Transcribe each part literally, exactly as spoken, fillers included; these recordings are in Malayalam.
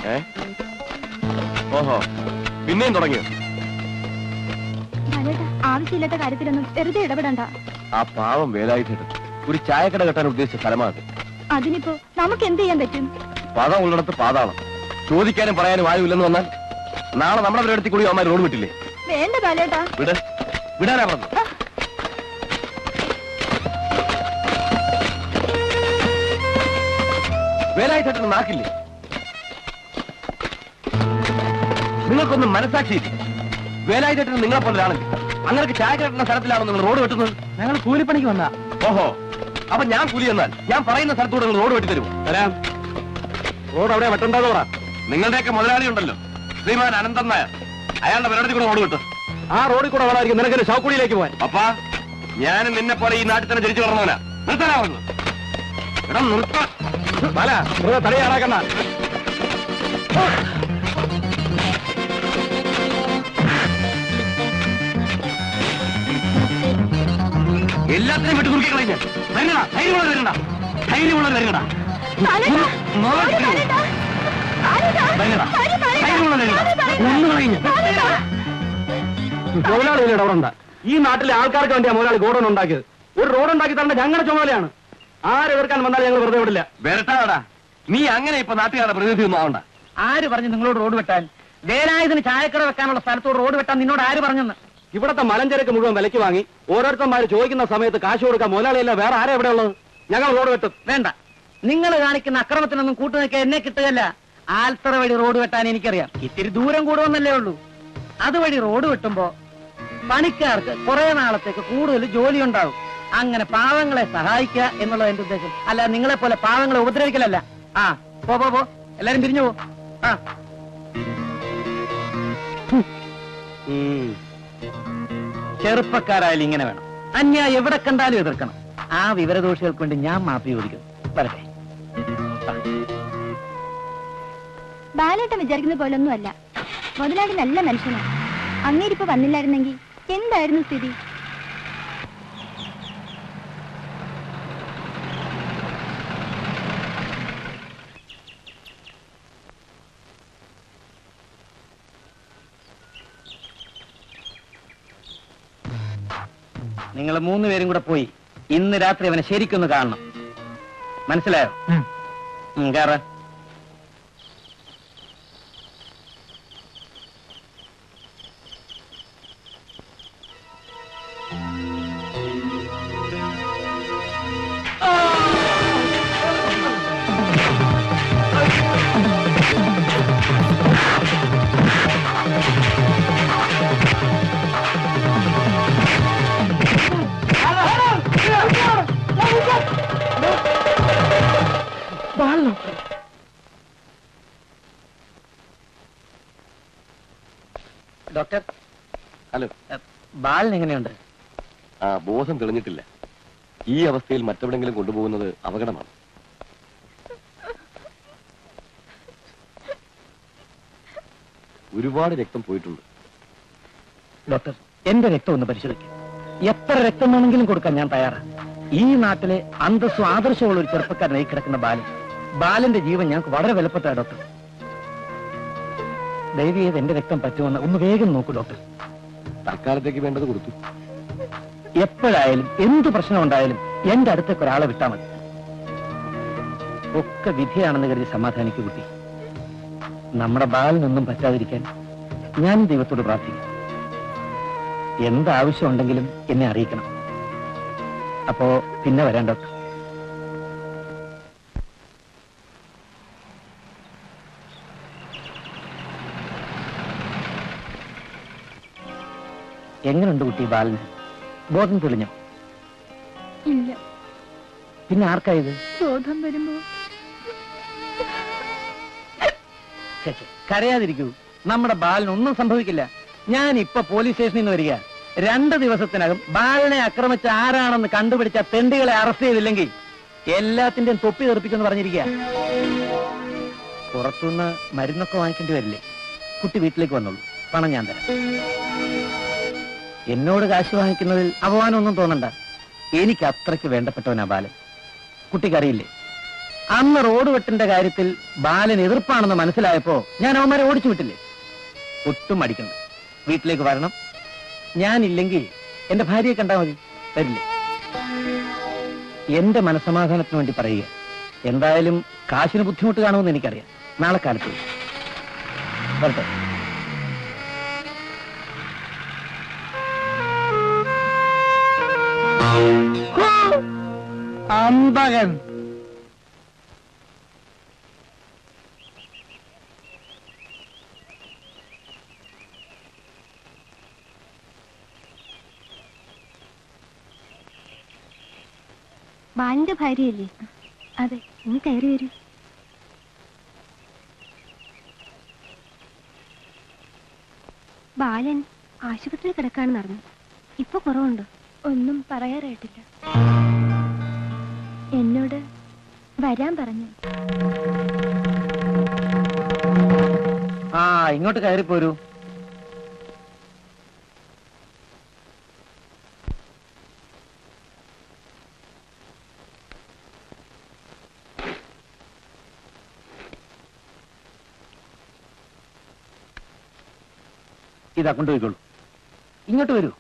ഓഹോ, പിന്നെയും തുടങ്ങിയോ? ആവശ്യമില്ലാത്ത കാര്യത്തിലൊന്നും വെറുതെ ഇടപെടണ്ട. ആ പാവം വേലായുധേട്ടൻ ഒരു ചായക്കട കെട്ടാൻ ഉദ്ദേശിച്ച സ്ഥലമാണ്. അതിനിപ്പോ നമുക്ക് എന്ത് ചെയ്യാൻ പറ്റും? പദം ഉള്ളിടത്ത് പാതാളം. ചോദിക്കാനും പറയാനും ആരുമില്ലെന്ന് വന്നാൽ നാളെ നമ്മുടെ പരിപാടി കൂടി അവന്മാർ റോഡ് വിട്ടില്ലേ? വേണ്ട ബാലേട്ടാ, വിട്. വിടാനാ പറഞ്ഞു. വേലായുധേട്ടന് നാക്കില്ലേ? നിങ്ങൾക്കൊന്നും മനസ്സാക്ഷിയില്ല. വേലായുധേട്ടന് നിങ്ങളെ പോലെയാണെങ്കിൽ അങ്ങനെ ചായ കെട്ടുന്ന സ്ഥലത്തിലാണോ നിങ്ങൾ റോഡ് വെട്ടുന്നത്? ഞങ്ങൾ കൂലിപ്പണിക്ക് വന്നാ. ഓഹോ, അപ്പൊ ഞാൻ കൂലി എന്നാൽ ഞാൻ പറയുന്ന സ്ഥലത്തൂടെ നിങ്ങൾ റോഡ് വെട്ടിത്തരുമോ? തരാം. റോഡ് അവിടെ വെട്ടണ്ടാന്ന് പറ. നിങ്ങളുടെയൊക്കെ മുതലാളി ഉണ്ടല്ലോ, ശ്രീമാൻ അനന്തൻ നായർ, അയാളുടെ പരിപാടി കൂടെ റോഡ് വിട്ടു. ആ റോഡിൽ കൂടെ വേണമായിരിക്കും നിനക്ക് ഷൗക്കുടിയിലേക്ക് പോകാൻ. അപ്പാ ഞാൻ നിന്നെ പോലെ ഈ നാട്ടിൽ തന്നെ ജനിച്ചു വളർന്നവനാ. നിർത്താനാ വന്നു. എടാ നിർത്താൻ തടയാടാക്കണ്ട. എല്ലാത്തിനും വിട്ടു കുറുക്കി കളഞ്ഞ വരണടാ. ധൈര്യമുള്ളത് വരണ. ധൈര്യമുള്ളത് വരണടാ. മുതലാളിയില്ല അവിടെ ഉണ്ടാ. ഈ നാട്ടിലെ ആൾക്കാർക്ക് വേണ്ടിയാ മുതലാളി ഗോഡൌൺ ഉണ്ടാക്കിയത്. ഒരു റോഡ് ഉണ്ടാക്കി തരേണ്ട ഞങ്ങളുടെ ചുമതലയാണ്. ആരെതിർക്കാൻ വന്നാലും ഞങ്ങൾ വെറുതെ വിടില്ല. വരട്ടാടാ, നീ അങ്ങനെ ഇപ്പൊ നാട്ടുകാരുടെ പ്രതിനിധി ഒന്നും ആവണ്ട. ആര് പറഞ്ഞു നിങ്ങളോട് റോഡ് വെട്ടാൻ? വേലായുധന് ചായക്കട വെക്കാനുള്ള സ്ഥലത്തോട് റോഡ് വെട്ടാൻ നിന്നോട് ആര് പറഞ്ഞെന്ന്? ഇവിടത്തെ മലഞ്ചരക്ക് മുഴുവൻ വിലയ്ക്ക് വാങ്ങി ഓരോരുത്തന്മാര് ചോദിക്കുന്ന സമയത്ത് കാശ് കൊടുക്കാൻ മുതലാളിയല്ല വേറെ ആരാ എവിടെ ഉള്ളത്? ഞങ്ങൾ റോഡ് വെട്ടും. വേണ്ട, നിങ്ങൾ കാണിക്കുന്ന അക്രമത്തിനൊന്നും കൂട്ടുനിൽക്കാൻ എന്നെ കിട്ടുകയല്ല. ആൽത്തറ വഴി റോഡ് വെട്ടാൻ എനിക്കറിയാം. ഇത്തിരി ദൂരം കൂടുമെന്നല്ലേ ഉള്ളൂ. അതുവഴി റോഡ് വെട്ടുമ്പോ പണിക്കാർക്ക് കുറെ നാളത്തേക്ക് കൂടുതൽ ജോലി ഉണ്ടാവും. അങ്ങനെ പാവങ്ങളെ സഹായിക്കുക എന്നുള്ളത് എന്റെ ഉദ്ദേശം. അല്ല നിങ്ങളെ പോലെ പാവങ്ങളെ ഉപദ്രവിക്കലല്ല. ആ പോ പോ പോ എല്ലാരും പിരിഞ്ഞു പോ. ആ ചെറുപ്പക്കാരായാലും ഇങ്ങനെ വേണം. അന്യായം എവിടെ കണ്ടാലും എതിർക്കണം. ആ വിവരദോഷികൾക്ക് വേണ്ടി ഞാൻ മാപ്പി ചോദിക്കുന്നു. വരട്ടെ. ബാലേട്ടൻ വിചാരിക്കുന്ന പോലൊന്നും അല്ല. മുതലാളി നല്ല മനുഷ്യനാണ്. അങ്ങേരിപ്പോ വന്നില്ലായിരുന്നെങ്കിൽ എന്തായിരുന്നു സ്ഥിതി? നിങ്ങൾ മൂന്ന് പേരും കൂടെ പോയി ഇന്ന് രാത്രി അവനെ ശരിക്കൊന്ന് കാണണം. മനസ്സിലായോ? കേറാ. Doctor, hello. ബാലിന് എങ്ങനെയുണ്ട്? ആ ബോധം തെളിഞ്ഞിട്ടില്ല. ഈ അവസ്ഥയിൽ മറ്റെവിടെങ്കിലും കൊണ്ടുപോകുന്നത് അപകടമാണ്. ഒരുപാട് രക്തം പോയിട്ടുണ്ട്. ഡോക്ടർ, എന്റെ രക്തം ഒന്ന് പരിശോധിക്കും. എത്ര രക്തം വേണമെങ്കിലും കൊടുക്കാൻ ഞാൻ തയ്യാറാണ്. ഈ നാട്ടിലെ അന്തസ്സും ആദർശമുള്ള ഒരു ചെറുപ്പക്കാരനായി കിടക്കുന്ന ബാലൻ. ബാലന്റെ ജീവൻ ഞങ്ങൾക്ക് വളരെ വിലപ്പെട്ട ഡോക്ടർ. ദയവ് ചെയ്ത് എന്റെ രക്തം പറ്റുമെന്ന് ഒന്ന് വേഗം നോക്കൂ ഡോക്ടർ. തൽക്കാലത്തേക്ക് വേണ്ടത് കൊടുത്തു. എപ്പോഴായാലും എന്ത് പ്രശ്നം ഉണ്ടായാലും എന്റെ അടുത്തേക്ക് ഒരാളെ വിട്ടാൽ മതി. ഒക്കെ വിധിയാണെന്ന് കരുതി സമാധാനിക്കു കുട്ടി. നമ്മുടെ ബാലിനൊന്നും പറ്റാതിരിക്കാൻ ഞാൻ ദൈവത്തോട് പ്രാർത്ഥിക്കും. എന്താവശ്യം ഉണ്ടെങ്കിലും എന്നെ അറിയിക്കണം. അപ്പോ പിന്നെ വരാൻ ഡോക്ടർ. എങ്ങനെയുണ്ട് കുട്ടി ബാലിന്? ബോധം തെളിഞ്ഞോ? ഇല്ല. പിന്നെ ആർക്കായത്? ബോധം വരുമ്പോ. കരയാതിരിക്കൂ. നമ്മുടെ ബാലിന് ഒന്നും സംഭവിക്കില്ല. ഞാൻ ഇപ്പൊ പോലീസ് സ്റ്റേഷനിൽ നിന്ന് വരിക. രണ്ട് ദിവസത്തിനകം ബാലിനെ ആക്രമിച്ച ആരാണെന്ന് കണ്ടുപിടിച്ച തെണ്ടികളെ അറസ്റ്റ് ചെയ്തില്ലെങ്കിൽ എല്ലാത്തിന്റെയും തൊപ്പി തെറിപ്പിച്ചെന്ന് പറഞ്ഞിരിക്കുക. പുറത്തുനിന്ന് മരുന്നൊക്കെ വാങ്ങിക്കേണ്ടി വരില്ലേ? കുട്ടി വീട്ടിലേക്ക് വന്നോളൂ. പണം ഞാൻ തരാം. എന്നോട് കാശ് വാങ്ങിക്കുന്നതിൽ അപമാനമൊന്നും തോന്നണ്ട. എനിക്ക് അത്രയ്ക്ക് വേണ്ടപ്പെട്ടവനാ ബാലൻ. കുട്ടിക്കറിയില്ലേ? അന്ന് റോഡ് വെട്ടിന്റെ കാര്യത്തിൽ ബാലൻ എതിർപ്പാണെന്ന് മനസ്സിലായപ്പോ ഞാൻ അവന്മാരെ ഓടിച്ചു വിട്ടില്ലേ. ഒട്ടും അടിക്കണം, വീട്ടിലേക്ക് വരണം. ഞാനില്ലെങ്കിൽ എന്റെ ഭാര്യയെ കണ്ടാൽ മതി, വരില്ലേ? എന്റെ മനസ്സമാധാനത്തിന് വേണ്ടി പറയുക. എന്തായാലും കാശിന് ബുദ്ധിമുട്ട് കാണുമെന്ന് എനിക്കറിയാം. നാളെ കാലത്ത് വരട്ടെ. അമ്പകൻ ബാലിന്റെ ഭാര്യയല്ലേ? അതെ, ഇനി കയറി വരൂ. ബാലൻ ആശുപത്രിയിൽ കിടക്കാണെന്ന് അറിഞ്ഞു. ഇപ്പൊ കുറവുണ്ടോ? ഒന്നും പറയാറായിട്ടില്ല. എന്നോട് വരാൻ പറഞ്ഞു. ആ ഇങ്ങോട്ട് കയറിപ്പോരൂ. ഇതാ കൊണ്ടുപോയിക്കോളൂ. ഇങ്ങോട്ട് വരൂ.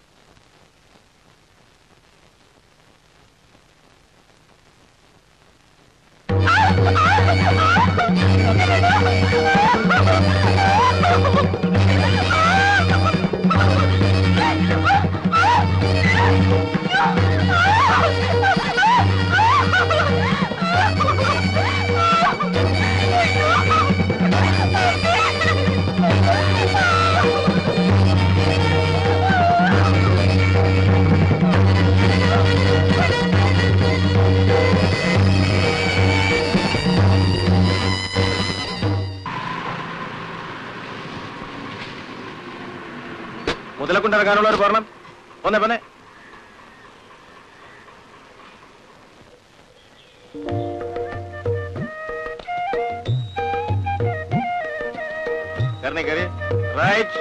മുതലെ കൊണ്ടിറങ്ങാനുള്ളവർ പോരണം. പോന്നെ പോന്നെ. കയറി കയറി റൈറ്റ്.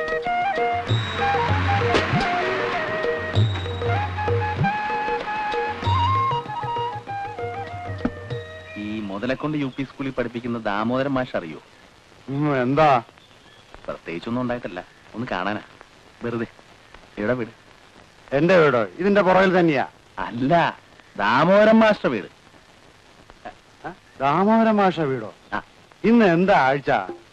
ഈ മുതലെക്കൊണ്ട് യു പി സ്കൂളിൽ പഠിപ്പിക്കുന്ന ദാമോദരൻ മാഷ് അറിയോ? എന്താ? പ്രത്യേകിച്ചൊന്നും ഉണ്ടായിട്ടല്ല, ഒന്ന് കാണാനാ, വെറുതെ. എവിടെ വീട്? എന്റെ വീടോ? ഇതിന്റെ പുറകിൽ തന്നെയാ. അല്ല, ദാമോദരൻ മാസ്റ്റർ വീട്. ദാമോദരൻ മാഷ വീടോ? ഇന്ന് എന്താ ആഴ്ച?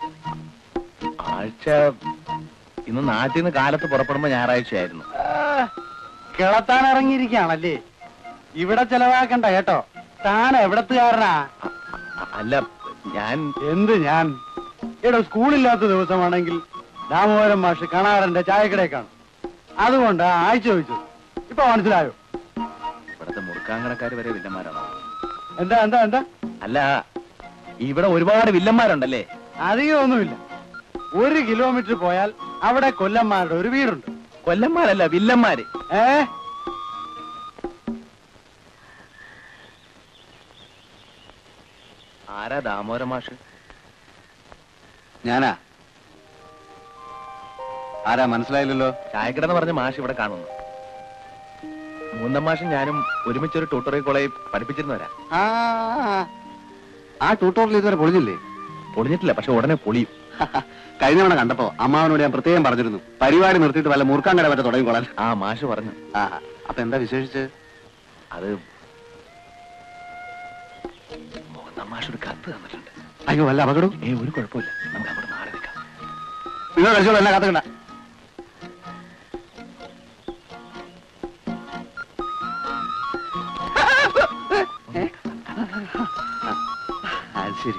ആഴ്ച ഇന്ന് നാട്ടിൽ നിന്ന് കാലത്ത് പുറപ്പെടുമ്പോ ഞായറാഴ്ചയായിരുന്നു. കിളത്താൻ ഇറങ്ങിയിരിക്കുകയാണല്ലേ? ഇവിടെ ചെലവാക്കണ്ട കേട്ടോ. താൻ എവിടത്തുകാരനാ? അല്ല, ഞാൻ എന്ത് ഞാൻ? എടോ, സ്കൂളില്ലാത്ത ദിവസമാണെങ്കിൽ ദാമോദരൻ മാഷ് കണാരന്റെ ചായക്കടയേക്കാണ്. അതുകൊണ്ട് ആഴ്ച ചോദിച്ചു. ഇപ്പൊ മനസ്സിലായോ? ഇവിടത്തെ മുറുക്കാങ്കടക്കാര് വരെ വില്ലന്മാരാണോ? എന്താ എന്താ എന്താ? അല്ല, ഇവിടെ ഒരുപാട് വില്ലന്മാരുണ്ടല്ലേ? അധികമൊന്നുമില്ല. ഒരു കിലോമീറ്റർ പോയാൽ അവിടെ കൊല്ലന്മാരുടെ ഒരു വീടുണ്ട്. കൊല്ലന്മാരല്ല, വില്ലന്മാര്. ഏ ആരാ ദാമോദരൻ മാഷ്? ഞാനാ. ആരാ മനസ്സിലായില്ലല്ലോ? ചായക്കടന്ന് പറഞ്ഞ മാഷ് ഇവിടെ കാണുന്നു. മൂന്നാം മാഷും ഞാനും ഒരുമിച്ചൊരു ട്യൂട്ടോറിയൽ കോളേജിൽ പഠിപ്പിച്ചിരുന്നവരാ. ആ ട്യൂട്ടോറിയൽ ഇതുവരെ പൊളിഞ്ഞില്ലേ? പൊളിഞ്ഞിട്ടില്ല, പക്ഷെ ഉടനെ പൊളിയും. കഴിഞ്ഞ തവണ കണ്ടപ്പോ അമ്മാവനോട് ഞാൻ പ്രത്യേകം പറഞ്ഞിരുന്നു, പരിപാടി നിർത്തിയിട്ട് വല്ല മുറുക്കാങ്കട വരെ തുടങ്ങിക്കോളാൻ. ആ മാഷ് പറഞ്ഞു. ആ അപ്പൊ എന്താ വിശേഷിച്ച്? അത് മൂന്നാം മാഷ് ഒരു കത്ത് തന്നിട്ടുണ്ട്. അയ്യോ, വല്ല അപകടം? ഏ ഒരു കുഴപ്പമില്ല, നമുക്ക് അവിടെ മാറി നിൽക്കാം. നിങ്ങൾ കഴിച്ചോളൂ, എന്നെ കാത്തുകണ്ട. ശരി.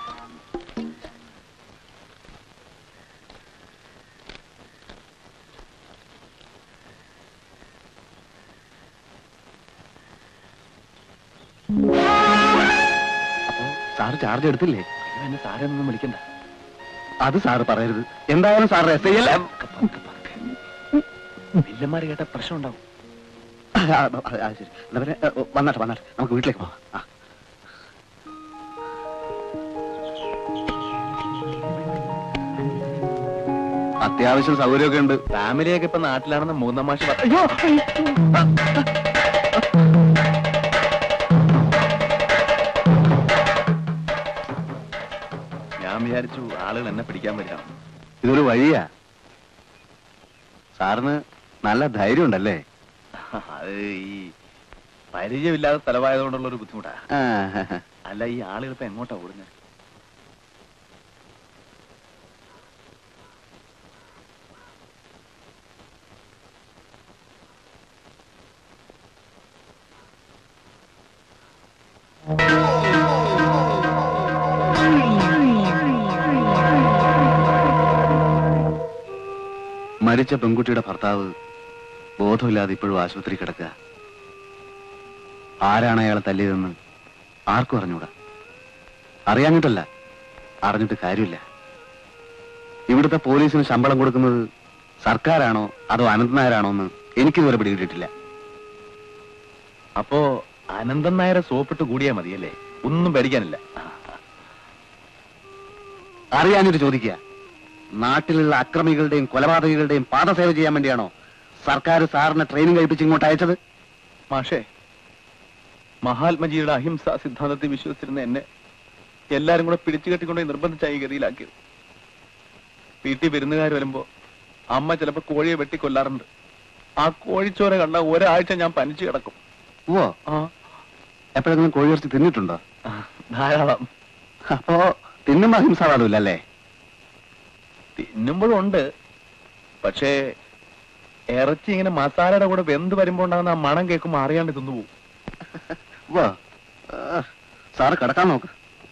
സാറ് ചാർജ് എടുത്തില്ലേ? എന്നെ സാറെ ഒന്നും വിളിക്കണ്ട. അത് സാറ് പറയരുത്. എന്തായാലും സാറ് എസ് ഐ അല്ലേ? വില്ലന്മാര് കേട്ട പ്രശ്നം ഉണ്ടാവും. ശരി, എന്താ പറയാ, വന്നാട്ടെ വന്നാട്ടെ, നമുക്ക് വീട്ടിലേക്ക് പോവാം. ആ അത്യാവശ്യം സൗകര്യമൊക്കെ ഉണ്ട്. ഫാമിലിയൊക്കെ ഇപ്പൊ നാട്ടിലാണെന്ന് മൂന്നാം മാഷ് പറഞ്ഞു. അയ്യോ, വിചാരിച്ചു ആളുകൾ എന്നെ പിടിക്കാൻ വരാം. ഇതൊരു വഴിയാ. സാറിന് നല്ല ധൈര്യം ഉണ്ടല്ലേ? അത് ഈ പരിചയമില്ലാത്ത സ്ഥലമായതുകൊണ്ടുള്ള ഒരു ബുദ്ധിമുട്ടാ. അല്ല, ഈ ആളുകൾ ഇപ്പൊ എങ്ങോട്ടാ ഓടുന്നത്? മരിച്ച പെൺകുട്ടിയുടെ ഭർത്താവ് ബോധമില്ലാതെ ഇപ്പോഴും ആശുപത്രി കിടക്കുക. ആരാണ് അയാളെ തല്ലിയതെന്ന് ആർക്കും അറിഞ്ഞൂടാ. അറിയാഞ്ഞിട്ടല്ല, അറിഞ്ഞിട്ട് കാര്യമില്ല. ഇവിടുത്തെ പോലീസിന് ശമ്പളം കൊടുക്കുന്നത് സർക്കാരാണോ അതോ അനന്തൻ നായരാണോ എന്ന് എനിക്കിതുവരെ പിടികിട്ടിട്ടില്ല. അപ്പോ അനന്തൻ നായരെ സോപ്പിട്ട് കൂടിയാ മതിയല്ലേ? ഒന്നും പേടിക്കാനില്ല. അറിയാഞ്ഞിട്ട് ചോദിക്കുക. നാട്ടിലുള്ള അക്രമികളുടെയും കൊലപാതകികളുടെയും പാദസേവ ചെയ്യാൻ വേണ്ടിയാണോ സർക്കാർ സാറിനെ ട്രെയിനിങ് കഴിപ്പിച്ച് ഇങ്ങോട്ട് അയച്ചത്? മാഷേ, മഹാത്മജിയുടെ അഹിംസാ സിദ്ധാന്തത്തിൽ വിശ്വസിച്ചിരുന്ന എന്നെ എല്ലാരും കൂടെ പിടിച്ചു കെട്ടിക്കൊണ്ട് നിർബന്ധിച്ചായി ഗതിയിലാക്കിയത്. വീട്ടിൽ വിരുന്നുകാർ വരുമ്പോ അമ്മ ചിലപ്പോ കോഴിയെ വെട്ടിക്കൊല്ലാറുണ്ട്. ആ കോഴിച്ചോര കണ്ട ഒരാഴ്ച ഞാൻ പനിച്ചു കിടക്കും. ഓ, ആ, എപ്പോഴെങ്കിലും കോഴിയിറച്ചി തിന്നിട്ടുണ്ടോ? ധാരാളം. അപ്പോ തിന്നുമ്പോ അഹിംസാവാദമില്ല അല്ലേ? തിന്നുമ്പോഴും ഉണ്ട്. പക്ഷേ ഇറച്ചി ഇങ്ങനെ മസാലയുടെ കൂടെ വെന്ത് വരുമ്പോ ഉണ്ടാകുന്ന ആ മണം കേൾക്കുമ്പോ അറിയാണ്ട് തിന്നുപോകും. വാ, സാറ് കിടക്കാൻ നോക്ക്.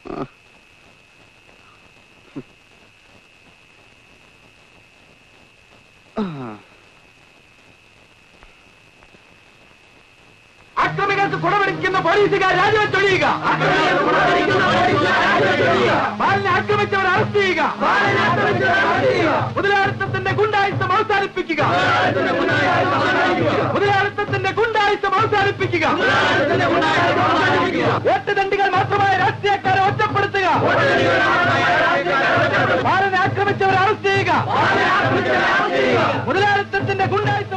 അക്രമികൾക്ക് കുടപിടിക്കുന്ന പോലീസുകാർ രാജിവെച്ചൊഴിയുക. ബാലനെ ആക്രമിച്ചവർ അറസ്റ്റ് ചെയ്യുക. മുതലാളിത്തത്തിന്റെ ഗുണ്ടായുസം അവസാനിപ്പിക്കുക. മുതലാളിത്തത്തിന്റെ ഗുണ്ടായുസം അവസാനിപ്പിക്കുക. വോട്ടുദണ്ഡികൾ മാത്രമായ രാഷ്ട്രീയക്കാരെ ഒറ്റപ്പെടുത്തുക. ബാലനെ ആക്രമിച്ചവർ അറസ്റ്റ് ചെയ്യുക. മുതലാളിത്തത്തിന്റെ ഗുണ്ടായുസം.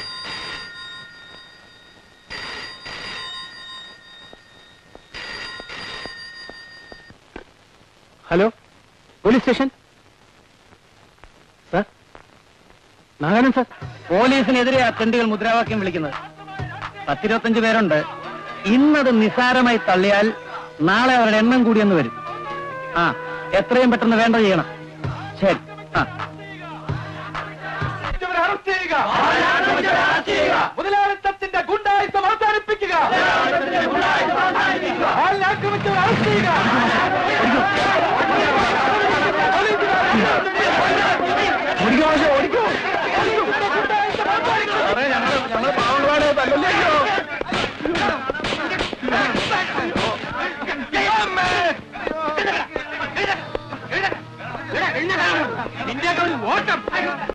Hello, police station. സാർ, നാഗാനൻ സാർ. പോലീസിനെതിരെ അറ്റൻഡുകൾ മുദ്രാവാക്യം വിളിക്കുന്നത് പത്തിരുപത്തഞ്ച് പേരുണ്ട്. ഇന്നത് നിസാരമായി തള്ളിയാൽ നാളെ അവരുടെ എണ്ണം കൂടിയെന്ന് വരും. ആ, എത്രയും പെട്ടെന്ന് വേണ്ട ചെയ്യണം. ശരി. ആ, മുതലാളിത്തത്തിന്റെ ഗുണ്ടായുസം അവസാനിപ്പിക്കുക. ആക്രമിച്ചവർ അറസ്റ്റ് ചെയ്യുക.